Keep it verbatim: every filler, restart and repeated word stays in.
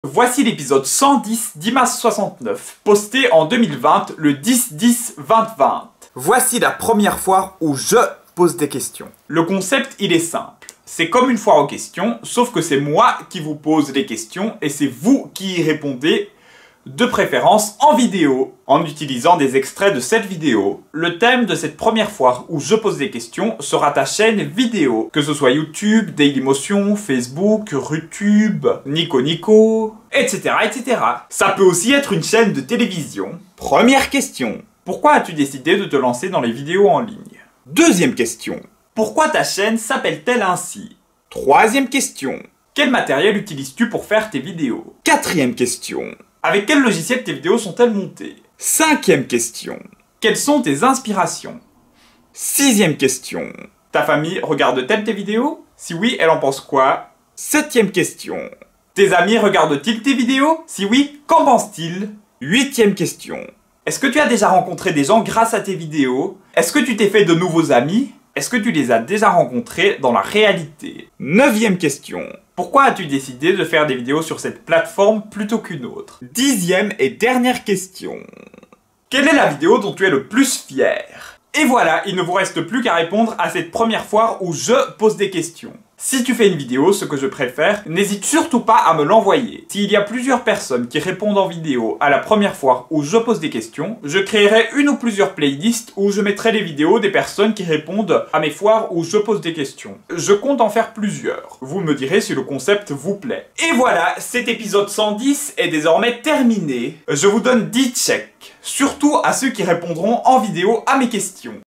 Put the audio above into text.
Voici l'épisode cent dix d'Imas soixante-neuf, posté en deux mille vingt, le dix dix vingt vingt. Voici la première fois où je pose des questions. Le concept, il est simple. C'est comme une foire aux questions, sauf que c'est moi qui vous pose les questions et c'est vous qui y répondez, de préférence en vidéo, en utilisant des extraits de cette vidéo. Le thème de cette première foire où je pose des questions sera ta chaîne vidéo, que ce soit YouTube, Dailymotion, Facebook, Rutube, Nico Nico, et cetera, et cetera. Ça peut aussi être une chaîne de télévision. Première question. Pourquoi as-tu décidé de te lancer dans les vidéos en ligne? Deuxième question. Pourquoi ta chaîne s'appelle-t-elle ainsi? Troisième question. Quel matériel utilises-tu pour faire tes vidéos? Quatrième question. Avec quel logiciel tes vidéos sont-elles montées? Cinquième question. Quelles sont tes inspirations? Sixième question. Ta famille regarde-t-elle tes vidéos? Si oui, elle en pense quoi? Septième question. Tes amis regardent-ils tes vidéos? Si oui, qu'en pensent-ils? Huitième question. Est-ce que tu as déjà rencontré des gens grâce à tes vidéos? Est-ce que tu t'es fait de nouveaux amis? Est-ce que tu les as déjà rencontrés dans la réalité? Neuvième question. Pourquoi as-tu décidé de faire des vidéos sur cette plateforme plutôt qu'une autre? Dixième et dernière question. Quelle est la vidéo dont tu es le plus fier? Et voilà, il ne vous reste plus qu'à répondre à cette première foire où je pose des questions. Si tu fais une vidéo, ce que je préfère, n'hésite surtout pas à me l'envoyer. S'il y a plusieurs personnes qui répondent en vidéo à la première foire où je pose des questions, je créerai une ou plusieurs playlists où je mettrai les vidéos des personnes qui répondent à mes foires où je pose des questions. Je compte en faire plusieurs. Vous me direz si le concept vous plaît. Et voilà, cet épisode cent dix est désormais terminé. Je vous donne dix checks, surtout à ceux qui répondront en vidéo à mes questions.